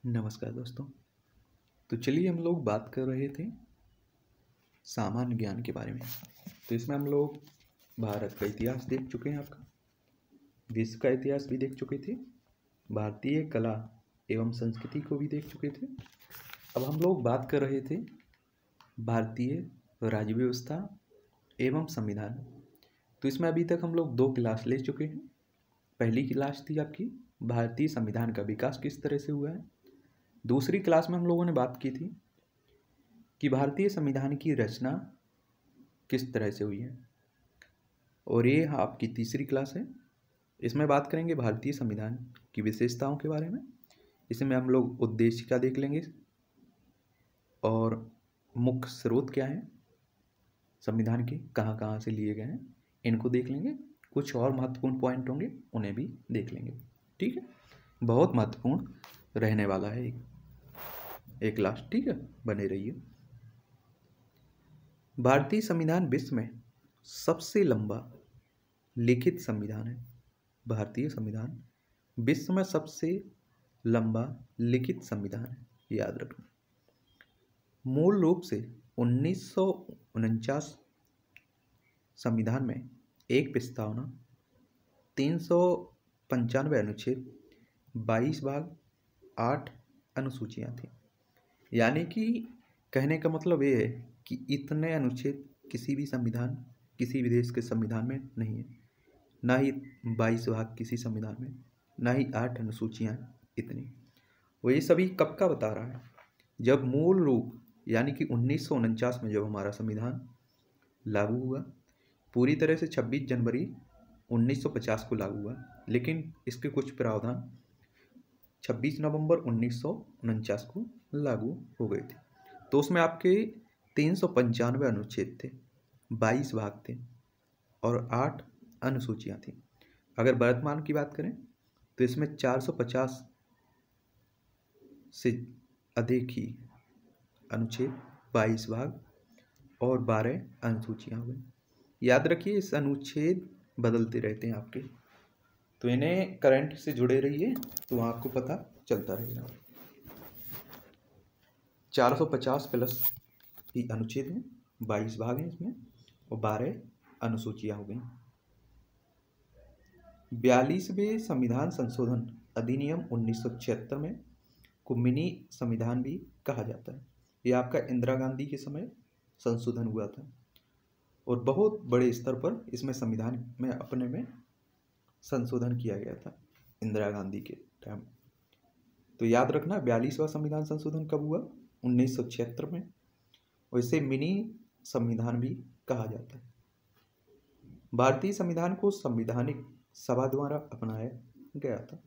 नमस्कार दोस्तों। तो चलिए हम लोग बात कर रहे थे सामान्य ज्ञान के बारे में। तो इसमें हम लोग भारत का इतिहास देख चुके हैं, आपका विश्व का इतिहास भी देख चुके थे, भारतीय कला एवं संस्कृति को भी देख चुके थे। अब हम लोग बात कर रहे थे भारतीय राज्य व्यवस्था एवं संविधान। तो इसमें अभी तक हम लोग 2 क्लास ले चुके हैं। पहली क्लास थी आपकी भारतीय संविधान का विकास किस तरह से हुआ है। दूसरी क्लास में हम लोगों ने बात की थी कि भारतीय संविधान की रचना किस तरह से हुई है। और ये आपकी तीसरी क्लास है। इसमें बात करेंगे भारतीय संविधान की विशेषताओं के बारे में। इसमें हम लोग उद्देशिका देख लेंगे और मुख्य स्रोत क्या है संविधान के, कहाँ कहाँ से लिए गए हैं, इनको देख लेंगे। कुछ और महत्वपूर्ण पॉइंट होंगे, उन्हें भी देख लेंगे। ठीक है, बहुत महत्वपूर्ण रहने वाला है एक क्लास। ठीक है, बने रहिए। भारतीय संविधान विश्व में सबसे लंबा लिखित संविधान है। भारतीय संविधान विश्व में सबसे लंबा लिखित संविधान है, याद रखना। मूल रूप से 1949 संविधान में एक प्रस्तावना, 395 अनुच्छेद, 22 भाग, 8 अनुसूचियां थी। यानी कि कहने का मतलब ये है कि इतने अनुच्छेद किसी भी संविधान, किसी भी देश के संविधान में नहीं है। ना ही 22 भाग किसी संविधान में, ना ही 8 अनुसूचियां इतनी। वो ये सभी कब का बता रहा है, जब मूल रूप यानी कि 1949 में जब हमारा संविधान लागू हुआ, पूरी तरह से 26 जनवरी 1950 को लागू हुआ, लेकिन इसके कुछ प्रावधान 26 नवंबर 1949 को लागू हो गए थे। तो उसमें आपके 395 अनुच्छेद थे, 22 भाग थे और 8 अनुसूचियां थी। अगर वर्तमान की बात करें तो इसमें 450 से अधिक ही अनुच्छेद, 22 भाग और 12 अनुसूचियां हो गई। याद रखिए, इस अनुच्छेद बदलते रहते हैं आपके, तो इन्हें करंट से जुड़े रहिए तो आपको पता चलता रहेगा। 450 प्लस ही अनुच्छेद हैं, 22 भाग हैं इसमें और 12 अनुसूचियां हो गई। 42वें संविधान संशोधन अधिनियम 1976 में को मिनी संविधान भी कहा जाता है। यह आपका इंदिरा गांधी के समय संशोधन हुआ था और बहुत बड़े स्तर पर इसमें संविधान में अपने में संशोधन किया गया था इंदिरा गांधी के टाइम। तो याद रखना, 42वां संविधान संशोधन कब हुआ, 1976 में, और इसे मिनी संविधान भी कहा जाता है। भारतीय संविधान को संवैधानिक सभा द्वारा अपनाया गया था।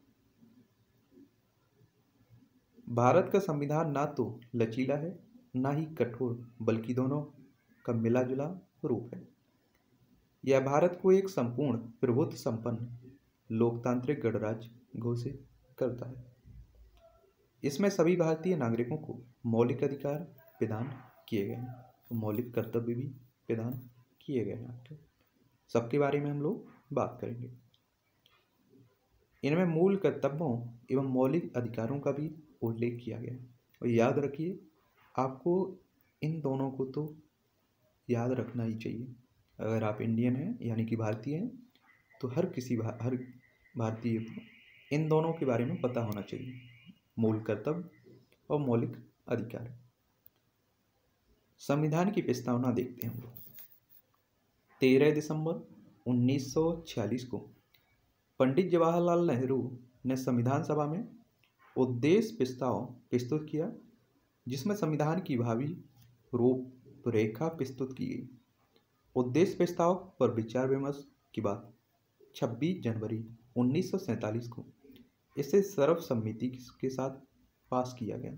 भारत का संविधान ना तो लचीला है ना ही कठोर, बल्कि दोनों का मिला जुला रूप है। यह भारत को एक संपूर्ण प्रभुत्व संपन्न लोकतांत्रिक गणराज्य घोषित करता है। इसमें सभी भारतीय नागरिकों को मौलिक अधिकार प्रदान किए गए हैं, तो मौलिक कर्तव्य भी प्रदान किए गए हैं आपके। सबके बारे में हम लोग बात करेंगे। इनमें मूल कर्तव्यों एवं मौलिक अधिकारों का भी उल्लेख किया गया है। और याद रखिए, आपको इन दोनों को तो याद रखना ही चाहिए। अगर आप इंडियन हैं यानी कि भारतीय हैं, तो हर भारतीय को इन दोनों के बारे में पता होना चाहिए, मूल कर्तव्य और मौलिक अधिकार। संविधान की प्रस्तावना देखते हैं हम लोग। 13 दिसंबर 1946 को पंडित जवाहरलाल नेहरू ने संविधान सभा में उद्देश्य प्रस्ताव प्रस्तुत किया, जिसमें संविधान की भावी रूपरेखा प्रस्तुत की गई। उद्देश्य प्रस्ताव पर विचार विमर्श के बाद 26 जनवरी 1947 को इसे सर्वसम्मति के साथ पास किया गया।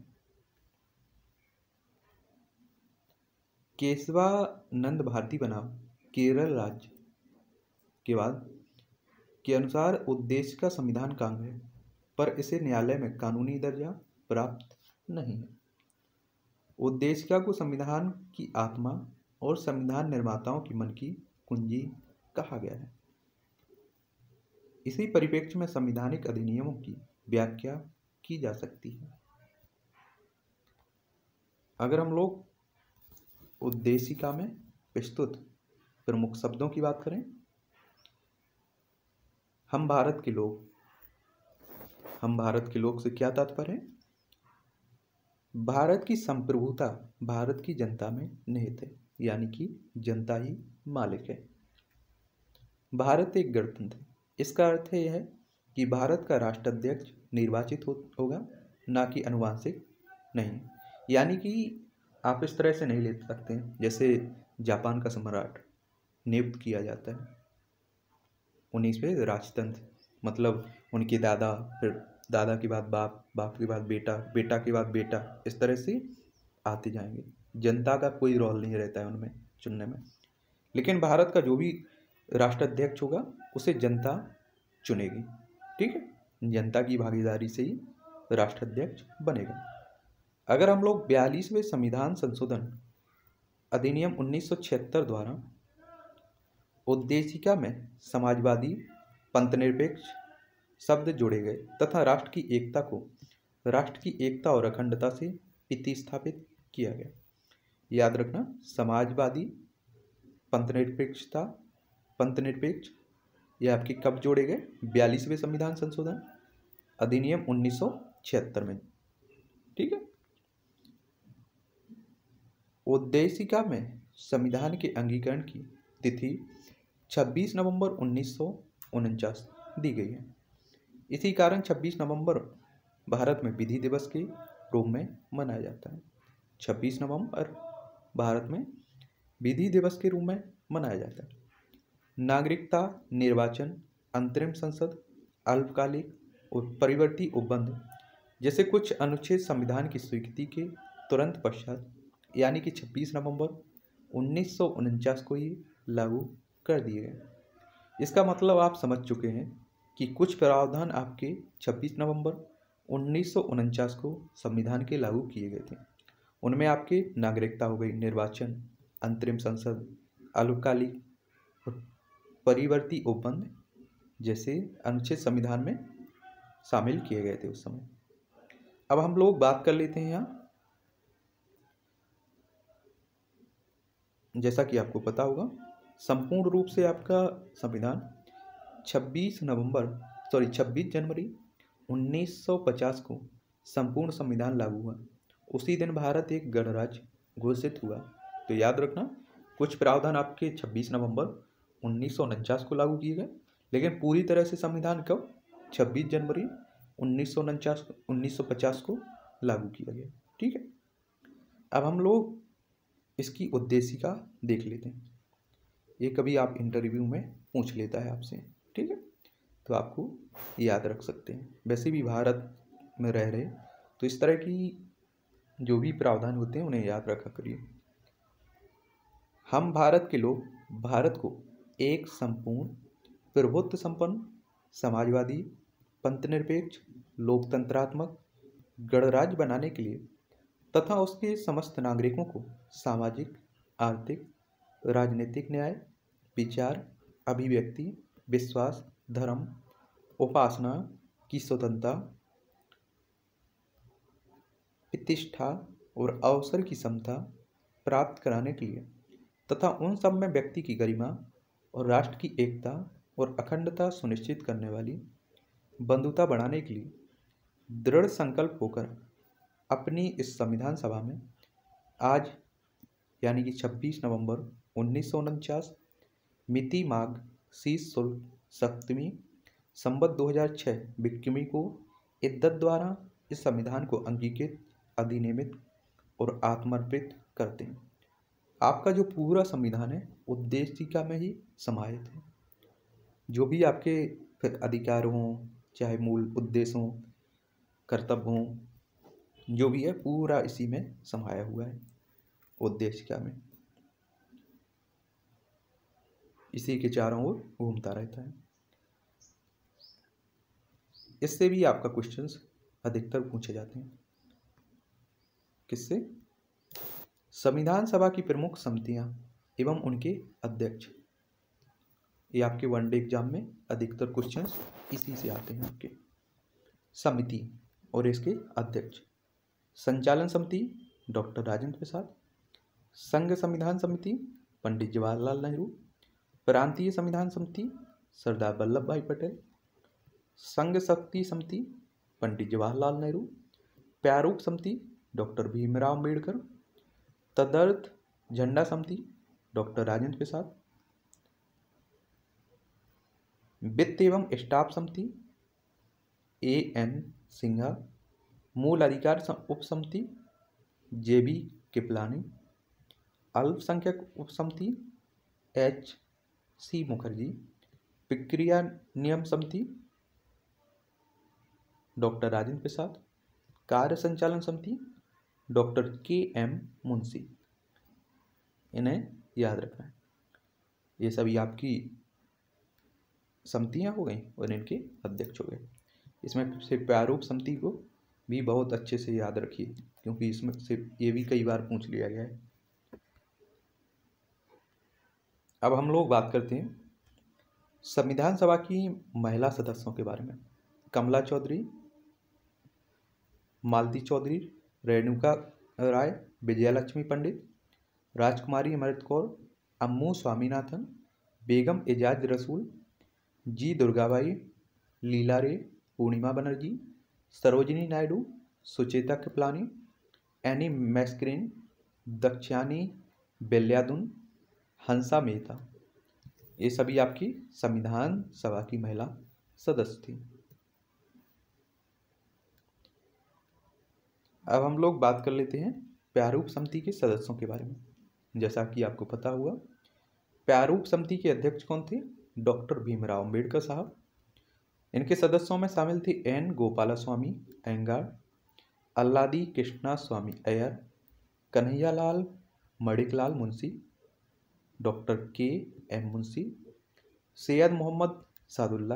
केशवानंद भारती बनाम केरल राज्य के बाद के अनुसार उद्देश्य का संविधान कांग है, पर इसे न्यायालय में कानूनी दर्जा प्राप्त नहीं है। उद्देशिका को संविधान की आत्मा और संविधान निर्माताओं की मन की कुंजी कहा गया है। इसी परिप्रेक्ष्य में संवैधानिक अधिनियमों की व्याख्या की जा सकती है। अगर हम लोग उद्देशिका में प्रस्तुत प्रमुख शब्दों की बात करें, हम भारत के लोग से क्या तात्पर्य है? भारत की संप्रभुता भारत की जनता में निहित है, यानी कि जनता ही मालिक है। भारत एक गणतंत्र है। इसका अर्थ यह है कि भारत का राष्ट्राध्यक्ष निर्वाचित होगा, ना कि अनुवांशिक नहीं। यानी कि आप इस तरह से नहीं ले सकते जैसे जापान का सम्राट नियुक्त किया जाता है, उन्हीं पे राजतंत्र, मतलब उनके दादा, फिर दादा के बाद बाप, बाप के बाद बेटा, बेटा के बाद बेटा, इस तरह से आते जाएंगे। जनता का कोई रोल नहीं रहता है उनमें चुनने में। लेकिन भारत का जो भी राष्ट्राध्यक्ष होगा उसे जनता चुनेगी। ठीक है, जनता की भागीदारी से ही राष्ट्राध्यक्ष बनेगा। अगर हम लोग 42वें संविधान संशोधन अधिनियम 1976 द्वारा उद्देशिका में समाजवादी, पंथनिरपेक्ष शब्द जोड़े गए तथा राष्ट्र की एकता और अखंडता से प्रतिस्थापित किया गया। याद रखना, समाजवादी, पंथनिरपेक्ष ये आपके कब जोड़े गए? 42वें संविधान संशोधन अधिनियम 1976 में। ठीक है, उद्देशिका में संविधान के अंगीकरण की तिथि 26 नवंबर 1949 दी गई है। इसी कारण 26 नवंबर भारत में विधि दिवस के रूप में मनाया जाता है। 26 नवंबर भारत में विधि दिवस के रूप में मनाया जाता है। नागरिकता, निर्वाचन, अंतरिम संसद, अल्पकालिक और परिवर्ती उपबंध जैसे कुछ अनुच्छेद संविधान की स्वीकृति के तुरंत पश्चात, यानी कि 26 नवंबर 1949 को ही लागू कर दिए गए। इसका मतलब आप समझ चुके हैं कि कुछ प्रावधान आपके 26 नवंबर 1949 को संविधान के लागू किए गए थे। उनमें आपके नागरिकता हो गई, निर्वाचन, अंतरिम संसद, अल्पकालिक और परिवर्ती उपबंध जैसे अनुच्छेद संविधान में शामिल किए गए थे उस समय। अब हम लोग बात कर लेते हैं यहाँ, जैसा कि आपको पता होगा, संपूर्ण रूप से आपका संविधान 26 जनवरी 1950 को संपूर्ण संविधान लागू हुआ। उसी दिन भारत एक गणराज्य घोषित हुआ। तो याद रखना, कुछ प्रावधान आपके 26 नवंबर 1949 को लागू किए गए, लेकिन पूरी तरह से संविधान कब? 26 जनवरी 1950 को लागू किया गया। ठीक है, अब हम लोग इसकी उद्देशिका देख लेते हैं। ये कभी आप इंटरव्यू में पूछ लेता है आपसे, ठीक है, तो आपको याद रख सकते हैं। वैसे भी भारत में रह रहे तो इस तरह की जो भी प्रावधान होते हैं उन्हें याद रखा करिए। हम भारत के लोग भारत को एक संपूर्ण, प्रभुत्व संपन्न, समाजवादी, पंथनिरपेक्ष, लोकतंत्रात्मक गणराज्य बनाने के लिए तथा उसके समस्त नागरिकों को सामाजिक, आर्थिक, राजनीतिक न्याय, विचार, अभिव्यक्ति, विश्वास, धर्म, उपासना की स्वतंत्रता, प्रतिष्ठा और अवसर की समता प्राप्त कराने के लिए तथा उन सब में व्यक्ति की गरिमा और राष्ट्र की एकता और अखंडता सुनिश्चित करने वाली बंधुता बढ़ाने के लिए दृढ़ संकल्प होकर अपनी इस संविधान सभा में आज, यानी कि 26 नवंबर 1949 मिति माघ शीश शुल्क सप्तमी संवत 2006 विक्रमी को इद्दत द्वारा इस संविधान को अंगीकृत, अधिनियमित और आत्मर्पित करते हैं। आपका जो पूरा संविधान है उद्देशिका में ही समाहित है। जो भी आपके फिर अधिकार हों, चाहे मूल उद्देश्य हों, कर्तव्य हों, जो भी है पूरा इसी में समाया हुआ है उद्देशिका में। इसी के चारों ओर घूमता रहता है। इससे भी आपका क्वेश्चंस अधिकतर पूछे जाते हैं। किससे? संविधान सभा की प्रमुख समितियां एवं उनके अध्यक्ष। ये आपके वनडे एग्जाम में अधिकतर क्वेश्चंस इसी से आते हैं। आपके समिति और इसके अध्यक्ष। संचालन समिति डॉक्टर राजेंद्र प्रसाद। संघ संविधान समिति पंडित जवाहरलाल नेहरू। प्रांतीय संविधान समिति सरदार वल्लभ भाई पटेल। संघ शक्ति समिति पंडित जवाहरलाल नेहरू। प्रारूप समिति डॉक्टर भीमराव अम्बेडकर। तदर्थ झंडा समिति डॉक्टर राजेंद्र प्रसाद। वित्त एवं स्टाफ समिति A.N. सिन्हा। मूल अधिकार उप समिति J.B. कृपलानी। अल्पसंख्यक उप समिति H.C. मुखर्जी। प्रक्रिया नियम समिति डॉक्टर राजेंद्र प्रसाद। कार्य संचालन समिति डॉक्टर K.M. मुंशी। इन्हें याद रखना है। ये सभी आपकी समितियां हो गई और इनके अध्यक्ष हो गए। इसमें से प्रारूप समिति को भी बहुत अच्छे से याद रखिए, क्योंकि इसमें से ये भी कई बार पूछ लिया गया है। अब हम लोग बात करते हैं संविधान सभा की महिला सदस्यों के बारे में। कमला चौधरी, मालती चौधरी, रेणुका राय, विजयलक्ष्मी पंडित, राजकुमारी अमृत कौर, अम्मू स्वामीनाथन, बेगम एजाज रसूल, जी दुर्गाबाई, लीला रे, पूर्णिमा बनर्जी, सरोजिनी नायडू, सुचेता कृपलानी, एनी मैस्क्रीन, दक्षानी बेल्यादुन, हंसा मेहता। ये सभी आपकी संविधान सभा की महिला सदस्य थी। अब हम लोग बात कर लेते हैं प्रारूप समिति के सदस्यों के बारे में। जैसा कि आपको पता हुआ, प्रारूप समिति के अध्यक्ष कौन थे? डॉक्टर भीमराव अम्बेडकर साहब। इनके सदस्यों में शामिल थे N. Gopalaswami Ayyangar, Alladi Krishna Swami Ayyar, Kanhaiyalal Maniklal Munshi, doctor K.M. Munshi, Syed Mohammad Saadulla,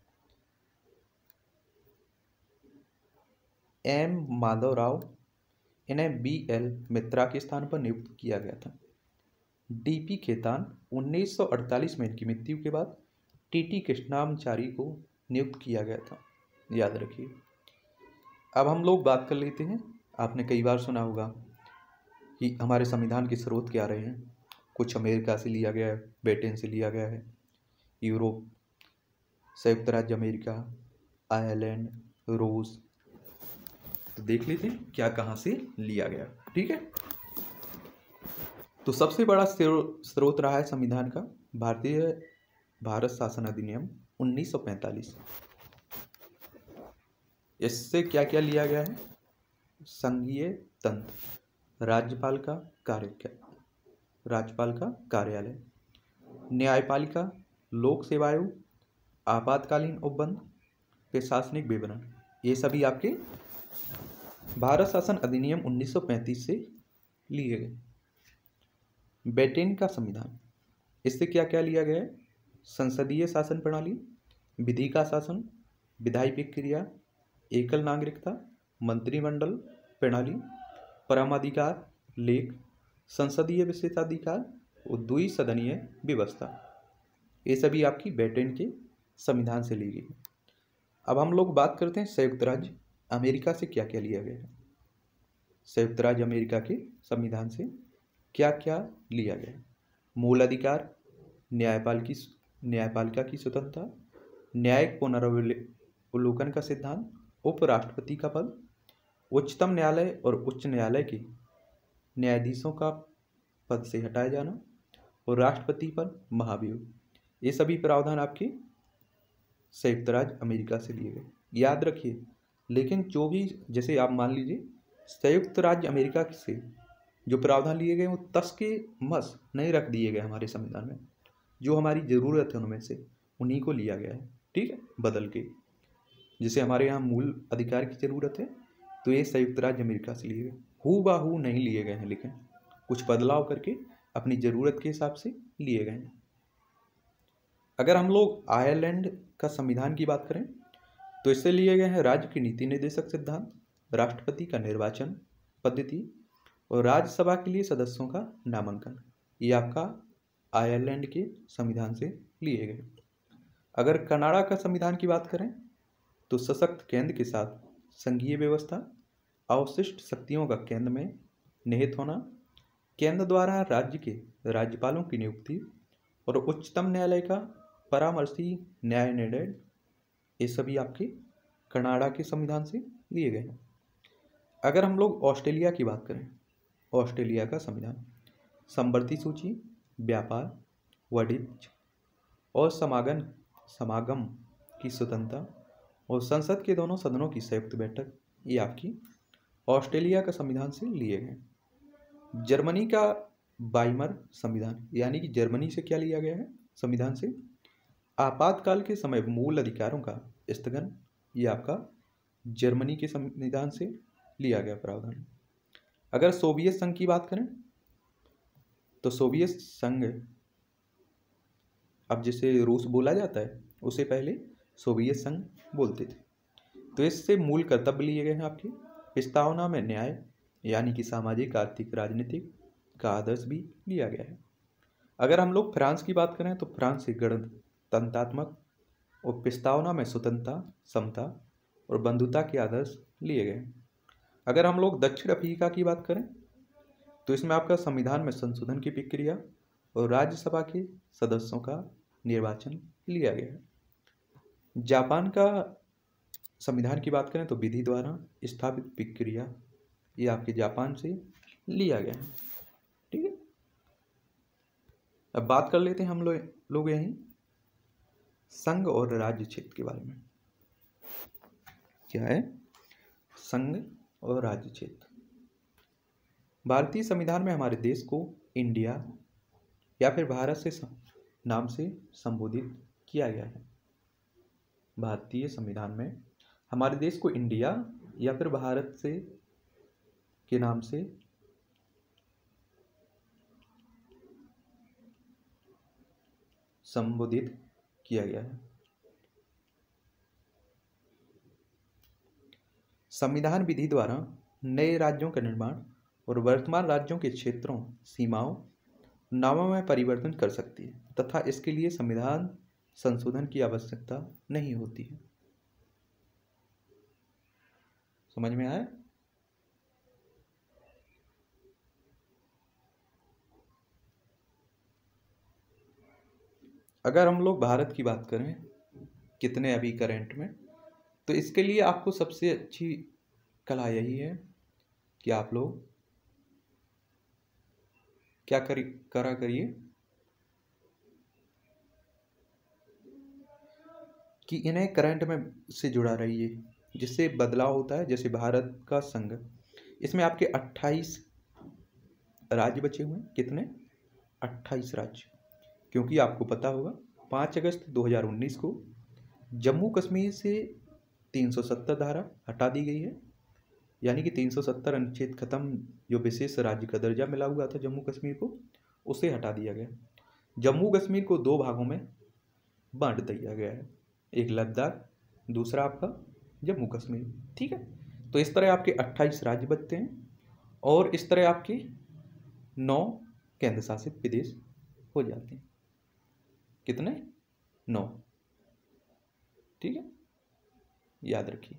M. Madhav Rao. इन्हें B.L. मित्रा के स्थान पर नियुक्त किया गया था। D.P. खेतान 1948 में इनकी मृत्यु के बाद T.T. कृष्णामचारी को नियुक्त किया गया था, याद रखिए। अब हम लोग बात कर लेते हैं, आपने कई बार सुना होगा कि हमारे संविधान के स्रोत क्या रहे हैं। कुछ अमेरिका से लिया गया है, ब्रिटेन से लिया गया है, यूरोप, संयुक्त राज्य अमेरिका, आयरलैंड, रूस। तो देख लेते हैं क्या कहाँ से लिया गया। ठीक है, तो सबसे बड़ा स्रोत रहा है संविधान का भारत शासन अधिनियम 1945। इससे क्या क्या लिया गया है? संघीय तंत्र, राज्यपाल का कार्यालय, न्यायपालिका, लोक सेवा आयोग, आपातकालीन उपबंध, प्रशासनिक विवरण। ये सभी आपके भारत शासन अधिनियम 1935 से लिए गए। ब्रिटेन का संविधान, इससे क्या क्या लिया गया है? संसदीय शासन प्रणाली, विधि का शासन, विधायी प्रक्रिया, एकल नागरिकता, मंत्रिमंडल प्रणाली, परमाधिकार लेख, संसदीय विशेषाधिकार और द्विसदनीय व्यवस्था। ये सभी आपकी ब्रिटेन के संविधान से ली गई। अब हम लोग बात करते हैं संयुक्त राज्य अमेरिका से क्या क्या लिया गया है। संयुक्त राज्य अमेरिका के संविधान से क्या क्या लिया गया है? मूल अधिकार, न्यायपालिका की स्वतंत्रता, न्यायिक पुनरावलोकन का सिद्धांत, उपराष्ट्रपति का पद, उच्चतम न्यायालय और उच्च न्यायालय के न्यायाधीशों का पद से हटाया जाना और राष्ट्रपति पर महाभियोग। ये सभी प्रावधान आपके संयुक्त राज्य अमेरिका से लिए गए, याद रखिए। लेकिन जो भी, जैसे आप मान लीजिए संयुक्त राज्य अमेरिका से जो प्रावधान लिए गए वो तस के मस नहीं रख दिए गए हमारे संविधान में। जो हमारी ज़रूरत है उनमें से उन्हीं को लिया गया है, ठीक है, बदल के। जैसे हमारे यहाँ मूल अधिकार की ज़रूरत है तो ये संयुक्त राज्य अमेरिका से लिए गए, हूबहू नहीं लिए गए हैं, लेकिन कुछ बदलाव करके अपनी ज़रूरत के हिसाब से लिए गए हैं। अगर हम लोग आयरलैंड का संविधान की बात करें तो इससे लिए गए हैं राज्य की नीति निर्देशक सिद्धांत, राष्ट्रपति का निर्वाचन पद्धति और राज्यसभा के लिए सदस्यों का नामांकन। ये आपका आयरलैंड के संविधान से लिए गए। अगर कनाडा का संविधान की बात करें तो सशक्त केंद्र के साथ संघीय व्यवस्था, अवशिष्ट शक्तियों का केंद्र में निहित होना, केंद्र द्वारा राज्य के राज्यपालों की नियुक्ति और उच्चतम न्यायालय का परामर्शी न्याय निर्णय, ये सभी आपके कनाडा के संविधान से लिए गए हैं। अगर हम लोग ऑस्ट्रेलिया की बात करें, ऑस्ट्रेलिया का संविधान समवर्ती सूची, व्यापार, वाणिज्य और समागम की स्वतंत्रता और संसद के दोनों सदनों की संयुक्त बैठक, ये आपकी ऑस्ट्रेलिया का संविधान से लिए गए। जर्मनी का वाइमर संविधान, यानी कि जर्मनी से क्या लिया गया है संविधान से, आपातकाल के समय मूल अधिकारों का स्थगन, ये आपका जर्मनी के संविधान से लिया गया प्रावधान। अगर सोवियत संघ की बात करें तो सोवियत संघ, अब जिसे रूस बोला जाता है उसे पहले सोवियत संघ बोलते थे। तो इससे मूल कर्तव्य लिए गए हैं आपके। प्रस्तावना में न्याय, यानी कि सामाजिक, आर्थिक, राजनीतिक का आदर्श भी लिया गया है। अगर हम लोग फ्रांस की बात करें तो फ्रांस से गणतंत्रात्मक और प्रस्तावना में स्वतंत्रता, समता और बंधुता के आदर्श लिए गए हैं। अगर हम लोग दक्षिण अफ्रीका की बात करें तो इसमें आपका संविधान में संशोधन की प्रक्रिया और राज्यसभा के सदस्यों का निर्वाचन लिया गया है। जापान का संविधान की बात करें तो विधि द्वारा स्थापित प्रक्रिया, ये आपके जापान से लिया गया है। ठीक है, अब बात कर लेते हैं हम लोग यहीं संघ और राज्य क्षेत्र के बारे में। क्या है संघ और राज्य क्षेत्र? भारतीय संविधान में हमारे देश को इंडिया या फिर भारत से नाम से संबोधित किया गया है। भारतीय संविधान में हमारे देश को इंडिया या फिर भारत से के नाम से संबोधित किया गया है। संविधान विधि द्वारा नए राज्यों का निर्माण और वर्तमान राज्यों के क्षेत्रों, सीमाओं, नामों में परिवर्तन कर सकती है तथा इसके लिए संविधान संशोधन की आवश्यकता नहीं होती है। समझ में आया? अगर हम लोग भारत की बात करें कितने अभी करंट में, तो इसके लिए आपको सबसे अच्छी कला यही है कि आप लोग क्या करा करिए कि इन्हें करंट में से जुड़ा रहिए, जिससे बदलाव होता है। जैसे भारत का संघ, इसमें आपके 28 राज्य बचे हुए हैं। कितने? 28 राज्य। क्योंकि आपको पता होगा 5 अगस्त 2019 को जम्मू कश्मीर से 370 धारा हटा दी गई है, यानी कि 370 अनुच्छेद खत्म, जो विशेष राज्य का दर्जा मिला हुआ था जम्मू कश्मीर को, उसे हटा दिया गया। जम्मू कश्मीर को 2 भागों में बांट दिया गया है, एक लद्दाख, दूसरा आपका जम्मू कश्मीर। ठीक है, तो इस तरह आपके 28 राज्य बनते हैं और इस तरह आपके 9 केंद्र शासित प्रदेश हो जाते हैं। कितने? 9। ठीक है, याद रखिए।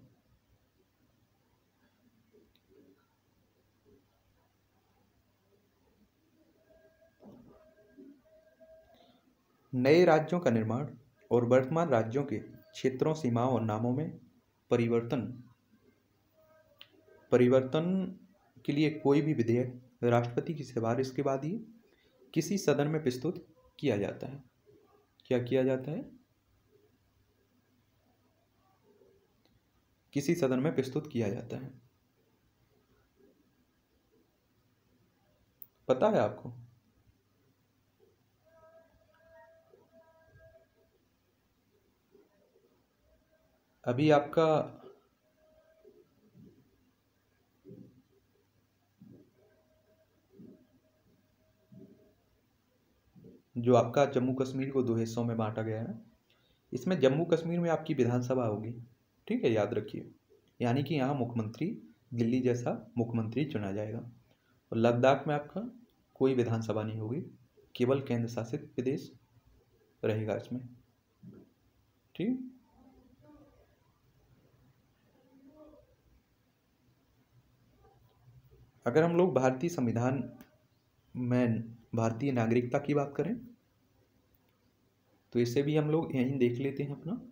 नए राज्यों का निर्माण और वर्तमान राज्यों के क्षेत्रों, सीमाओं और नामों में परिवर्तन के लिए कोई भी विधेयक राष्ट्रपति की सिफारिश के बाद ही किसी सदन में प्रस्तुत किया जाता है। क्या किया जाता है? किसी सदन में प्रस्तुत किया जाता है। पता है आपको? अभी आपका जो आपका जम्मू कश्मीर को 2 हिस्सों में बांटा गया है, इसमें जम्मू कश्मीर में आपकी विधानसभा होगी। ठीक है, याद रखिए। यानी कि यहाँ मुख्यमंत्री दिल्ली जैसा मुख्यमंत्री चुना जाएगा। और लद्दाख में आपका कोई विधानसभा नहीं होगी, केवल केंद्र शासित प्रदेश रहेगा इसमें। ठीक। अगर हम लोग भारतीय संविधान में भारतीय नागरिकता की बात करें तो इसे भी हम लोग यहीं देख लेते हैं अपना।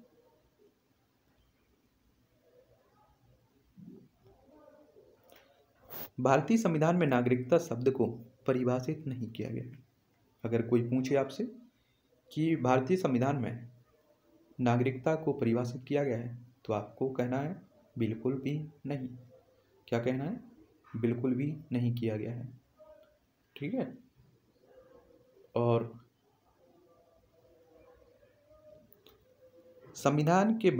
भारतीय संविधान में नागरिकता शब्द को परिभाषित नहीं किया गया। अगर कोई पूछे आपसे कि भारतीय संविधान में नागरिकता को परिभाषित किया गया है तो आपको कहना है बिल्कुल भी नहीं। क्या कहना है? बिल्कुल भी नहीं किया गया है। ठीक है। और संविधान के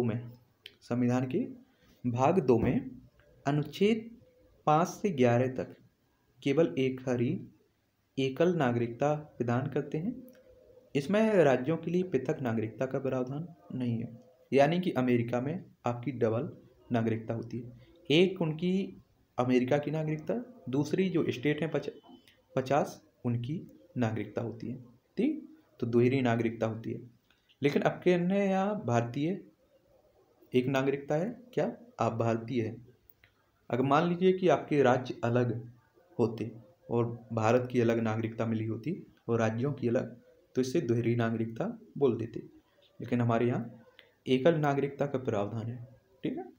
भाग 2 में अनुच्छेद 5 से 11 तक केवल एकल नागरिकता प्रदान करते हैं। इसमें राज्यों के लिए पृथक नागरिकता का प्रावधान नहीं है। यानी कि अमेरिका में आपकी डबल नागरिकता होती है। एक उनकी अमेरिका की नागरिकता, दूसरी जो स्टेट है 50 उनकी नागरिकता होती है। ठीक, तो दोहरी नागरिकता होती है। लेकिन आपके अन्य यहाँ भारतीय एक नागरिकता है। क्या आप भारतीय हैं? अगर मान लीजिए कि आपके राज्य अलग होते और भारत की अलग नागरिकता मिली होती और राज्यों की अलग, तो इससे दोहरी नागरिकता बोल देते। लेकिन हमारे यहाँ एकल नागरिकता का प्रावधान है। ठीक है।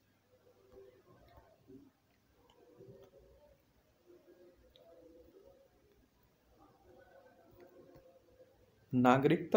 नागरिकता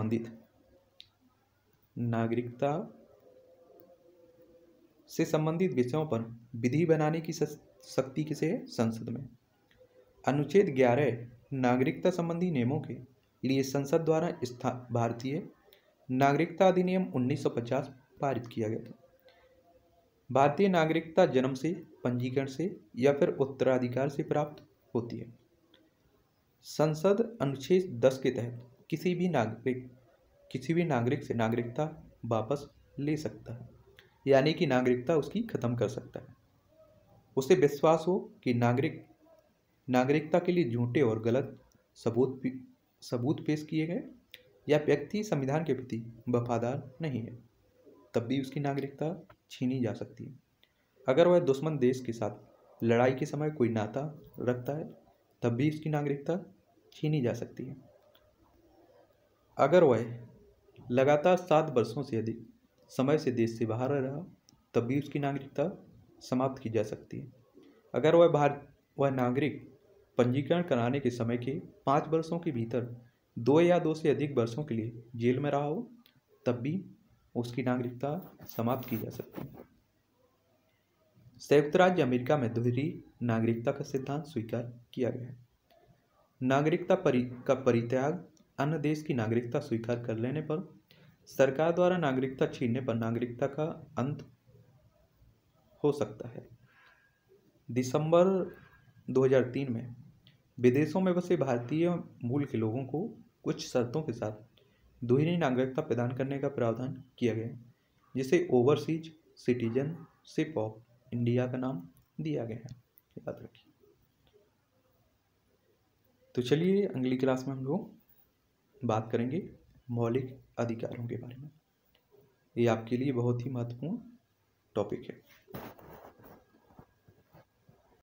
से संबंधित विषयों पर विधि बनाने की शक्ति किसे है? संसद में। अनुच्छेद 11 नागरिकता संबंधी नियमों के लिए संसद द्वारा भारतीय नागरिकता अधिनियम 1950 पारित किया गया था। भारतीय नागरिकता जन्म से, पंजीकरण से या फिर उत्तराधिकार से प्राप्त होती है। संसद अनुच्छेद 10 के तहत किसी भी नागरिक से नागरिकता वापस ले सकता है। यानी कि नागरिकता उसकी खत्म कर सकता है। उसे विश्वास हो कि नागरिकता के लिए झूठे और गलत सबूत पेश किए गए या व्यक्ति संविधान के प्रति वफादार नहीं है, तब भी उसकी नागरिकता छीनी जा सकती है। अगर वह दुश्मन देश के साथ लड़ाई के समय कोई नाता रखता है, तब भी उसकी नागरिकता छीनी जा सकती है। अगर वह लगातार 7 वर्षों से अधिक समय से देश से बाहर रहा, तब भी उसकी नागरिकता समाप्त की जा सकती है। अगर वह नागरिक पंजीकरण कराने के समय के 5 वर्षों के भीतर 2 या 2 से अधिक वर्षों के लिए जेल में रहा हो, तब भी उसकी नागरिकता समाप्त की जा सकती है। संयुक्त राज्य अमेरिका में दोहरी नागरिकता का सिद्धांत स्वीकार किया गया है। नागरिकता का परित्याग अन्य देश की नागरिकता स्वीकार कर लेने पर, सरकार द्वारा नागरिकता छीनने पर नागरिकता का अंत हो सकता है। दिसंबर 2003 में विदेशों में बसे भारतीय मूल के लोगों को कुछ शर्तों के साथ दोहरी नागरिकता प्रदान करने का प्रावधान किया गया, जिसे ओवरसीज सिटीजनशिप ऑफ इंडिया का नाम दिया गया है। याद रखिए। तो चलिए अगली क्लास में हम लोग बात करेंगे मौलिक अधिकारों के बारे में। ये आपके लिए बहुत ही महत्वपूर्ण टॉपिक है।